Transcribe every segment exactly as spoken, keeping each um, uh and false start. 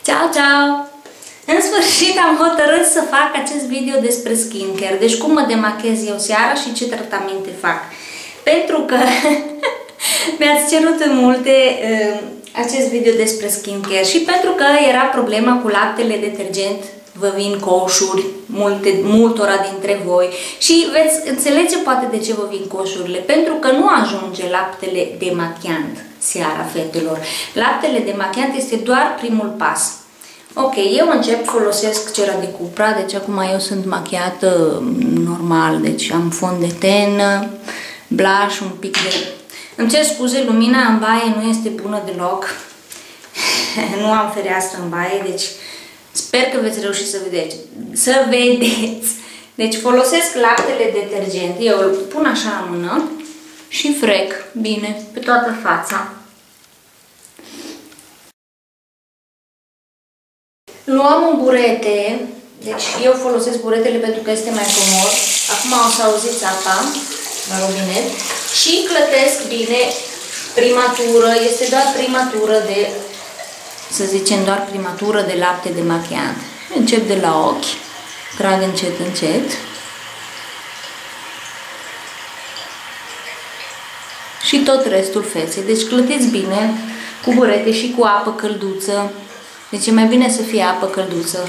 Ciao, ciao! În sfârșit am hotărât să fac acest video despre skincare. Deci cum mă demachez eu seara și ce tratamente fac. Pentru că mi-ați cerut în multe uh, acest video despre skincare și pentru că era problema cu laptele detergent. Vă vin coșuri, multe, multora dintre voi și veți înțelege poate de ce vă vin coșurile. Pentru că nu ajunge laptele demachiant seara, fetelor. Laptele demachiant este doar primul pas. Ok, eu încep, folosesc cera de Cupra, deci acum eu sunt machiată normal, deci am fond de ten, blush, un pic de... Îmi cer scuze, lumina în baie nu este bună deloc. Nu am fereastră în baie, deci sper că veți reuși să vedeți. Să vedeți! Deci folosesc laptele detergent, eu îl pun așa în mână și frec bine pe toată fața. Luăm un burete, deci eu folosesc buretele pentru că este mai comod. Acum o să auziți apa la robinet și clătesc bine prima tură, este doar prima tură de, să zicem doar prima tură de lapte demachiant. Încep de la ochi, trag încet, încet. Și tot restul feței. Deci clătiți bine cu burete și cu apă călduță. Deci e mai bine să fie apă călduță.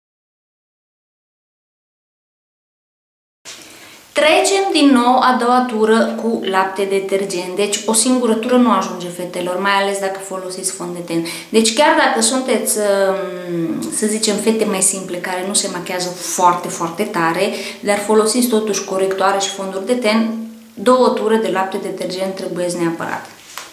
Trecem din nou a doua tură cu lapte detergent. Deci o singură tură nu ajunge, fetelor, mai ales dacă folosiți fond de ten. Deci chiar dacă sunteți, să zicem, fete mai simple, care nu se machează foarte, foarte tare, dar folosiți totuși corectoare și fonduri de ten, două ture de lapte detergent trebuie neapărat.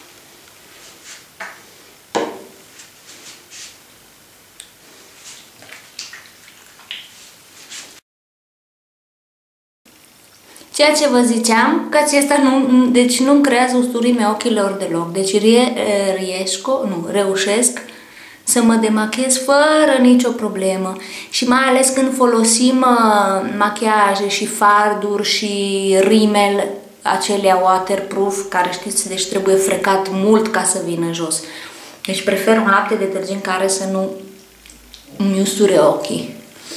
Ceea ce vă ziceam, că acesta nu, deci nu-mi creează usturime ochilor deloc. Deci rie, riesco, nu, reușesc să mă demachez fără nicio problemă. Și mai ales când folosim machiaje și farduri și rimel, acelea waterproof, care știți, deci trebuie frecat mult ca să vină jos. Deci prefer un lapte detergent care să nu îmi usture ochii.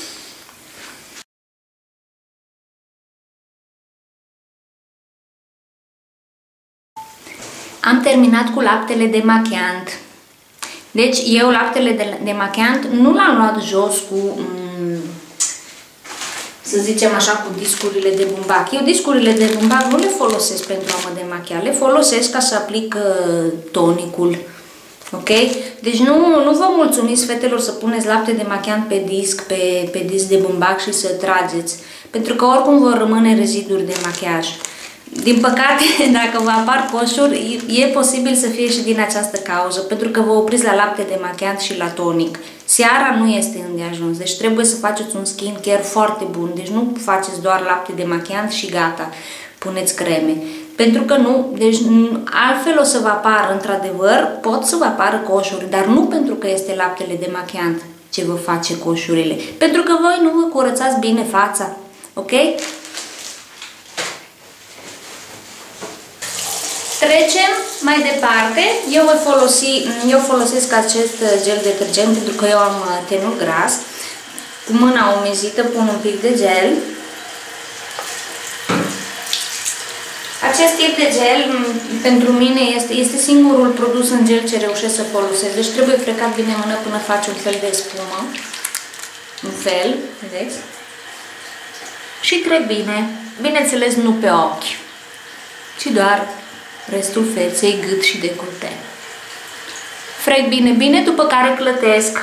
Am terminat cu laptele demachiant. Deci eu laptele demachiant nu l-am luat jos cu, să zicem așa, cu discurile de bumbac. Eu discurile de bumbac nu le folosesc pentru a mă demachia, le folosesc ca să aplic tonicul. Ok? Deci nu, nu vă mulțumiți, fetelor, să puneți lapte demachiant pe disc, pe, pe disc de bumbac și să trageți. Pentru că oricum vor rămâne reziduri de machiaj. Din păcate, dacă vă apar coșuri, e posibil să fie și din această cauză, pentru că vă opriți la lapte demachiant și la tonic. Seara nu este îndeajuns, deci trebuie să faceți un skincare foarte bun. Deci nu faceți doar lapte demachiant și gata, puneți creme. Pentru că nu, deci altfel o să vă apară, într-adevăr, pot să vă apară coșuri, dar nu pentru că este laptele demachiant ce vă face coșurile, pentru că voi nu vă curățați bine fața, ok? Trecem mai departe. Eu voi folosi, eu folosesc acest gel detergent pentru că eu am tenul gras. Cu mâna umezită pun un pic de gel. Acest tip de gel pentru mine este, este singurul produs în gel ce reușesc să folosesc. Deci trebuie frecat bine în mână până face un fel de spumă. Un fel, vedeți? Și trec bine. Bineînțeles nu pe ochi, ci doar restul feței, gât și decolte. Frec bine, bine, după care clătesc.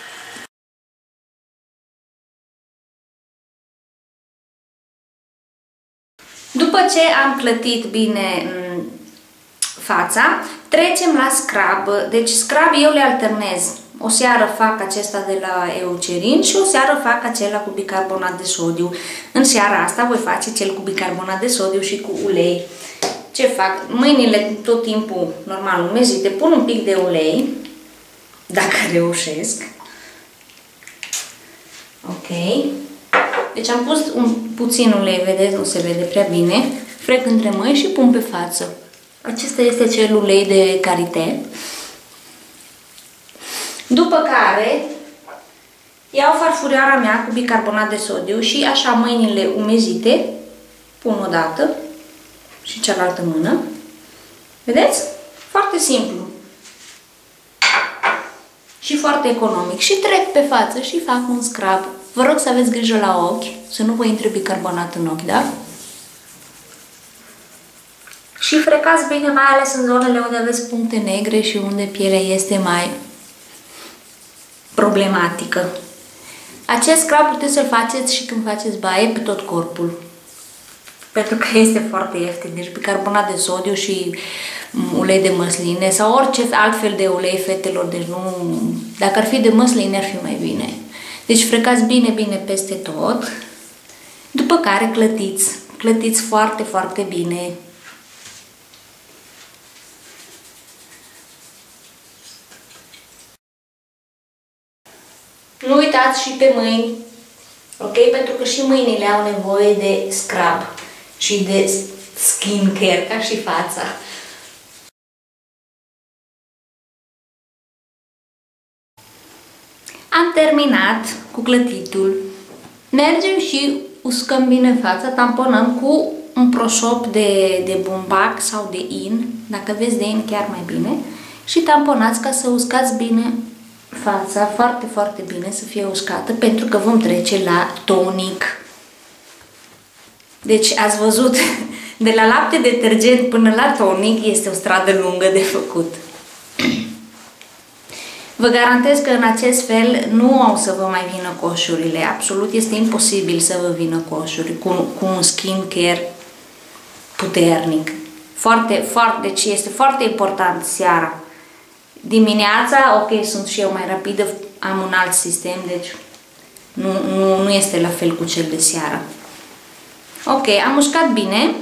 După ce am clătit bine fața, trecem la scrub. Deci scrub eu le alternez. O seară fac acesta de la Eucerin și o seară fac acela cu bicarbonat de sodiu. În seara asta voi face cel cu bicarbonat de sodiu și cu ulei. Ce fac? Mâinile tot timpul normal umezite, pun un pic de ulei, dacă reușesc. Ok. Deci am pus un puțin ulei, vedeți, nu se vede prea bine. Frec între mâini și pun pe față. Acesta este cel ulei de karité. După care iau farfurioara mea cu bicarbonat de sodiu și așa mâinile umezite pun o dată și cealaltă mână. Vedeți? Foarte simplu. Și foarte economic. Și trec pe față și fac un scrub. Vă rog să aveți grijă la ochi, să nu vă intre bicarbonat în ochi, da? Și frecați bine, mai ales în zonele unde aveți puncte negre și unde pielea este mai problematică. Acest scrub puteți să-l faceți și când faceți baie pe tot corpul. Pentru că este foarte ieftin. Deci bicarbonat de sodiu și ulei de măsline sau orice altfel de ulei fetelor. Deci nu... Dacă ar fi de măsline ar fi mai bine. Deci frecați bine, bine peste tot. După care clătiți. Clătiți foarte, foarte bine. Nu uitați și pe mâini, ok? Pentru că și mâinile au nevoie de scrub și de skincare, ca și fața. Am terminat cu clătitul. Mergem și uscăm bine fața, tamponăm cu un prosop de, de bumbac sau de in, dacă aveți de in chiar mai bine, și tamponați ca să uscați bine fața, foarte, foarte bine să fie uscată, pentru că vom trece la tonic. Deci ați văzut, de la lapte detergent până la tonic este o stradă lungă de făcut. Vă garantez că în acest fel nu au să vă mai vină coșurile. Absolut este imposibil să vă vină coșuri cu, cu un skincare puternic. Foarte, foarte, deci este foarte important seara. Dimineața, ok, sunt și eu mai rapidă, am un alt sistem, deci nu, nu, nu este la fel cu cel de seară. Ok, am uscat bine.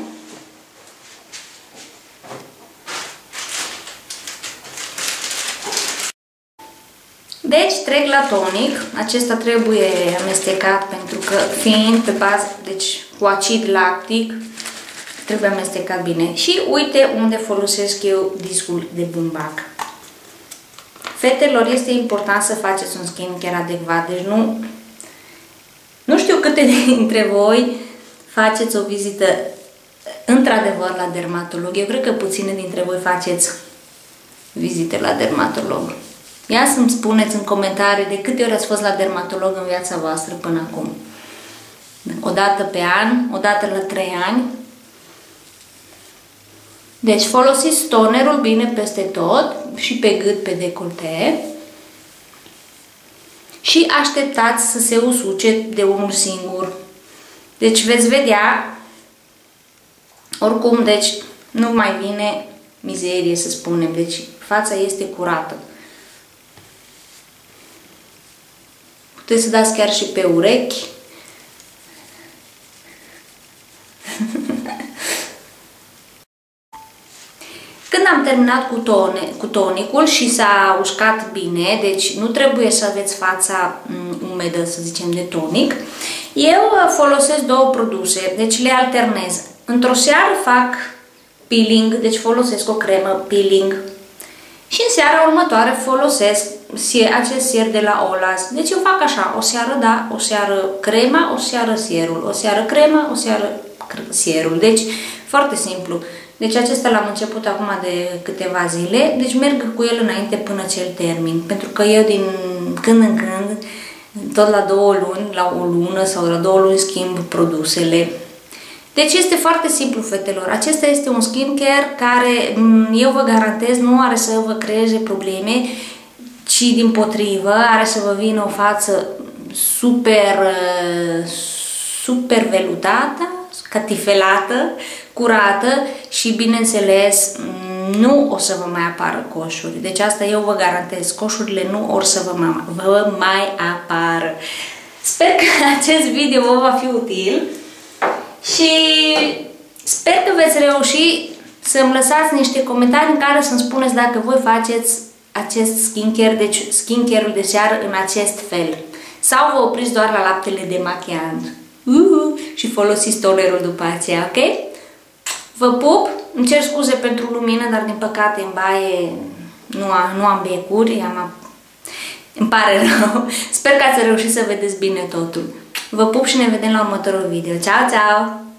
Deci trec la tonic. Acesta trebuie amestecat pentru că fiind pe bază, deci cu acid lactic, trebuie amestecat bine. Și uite unde folosesc eu discul de bumbac. Fetelor, este important să faceți un skincare adecvat, deci nu, nu știu câte dintre voi faceți o vizită într-adevăr la dermatolog. Eu cred că puține dintre voi faceți vizite la dermatolog. Ia să-mi spuneți în comentarii de câte ori ați fost la dermatolog în viața voastră până acum. O dată pe an, o dată la trei ani. Deci folosiți tonerul bine peste tot și pe gât, pe decolte. Și așteptați să se usuce de unul singur. Deci veți vedea, oricum, deci nu mai vine mizerie, să spunem. Deci fața este curată. Puteți să dați chiar și pe urechi. Când am terminat cu, tone, cu tonicul și s-a ușcat bine, deci nu trebuie să aveți fața umedă, să zicem, de tonic, eu folosesc două produse, deci le alternez. Într-o seară fac peeling, deci folosesc o cremă peeling și în seara următoare folosesc acest sier de la Olaz. Deci eu fac așa, o seară da, o seară crema, o seară sierul, o seară crema, o seară sierul. Deci foarte simplu. Deci acesta l-am început acum de câteva zile, deci merg cu el înainte până ce îl termin. Pentru că eu din când în când, tot la două luni, la o lună sau la două luni schimb produsele. Deci este foarte simplu, fetelor. Acesta este un skincare care eu vă garantez nu are să vă creeze probleme, ci dimpotrivă are să vă vină o față super, super velutată, catifelată, curată și, bineînțeles, nu o să vă mai apară coșuri. Deci asta eu vă garantez, coșurile nu or să vă mai, vă mai apară. Sper că acest video vă va fi util și sper că veți reuși să-mi lăsați niște comentarii în care să-mi spuneți dacă voi faceți acest skincare, deci skincare-ul de seară în acest fel. Sau vă opriți doar la laptele demachiant. Uhu, și folosiți tonerul după aceea, ok? Vă pup, îmi cer scuze pentru lumină, dar din păcate în baie nu am, nu am becuri, am, Îmi pare rău. Sper că ați reușit să vedeți bine totul. Vă pup și ne vedem la următorul video. Ceau, ceau!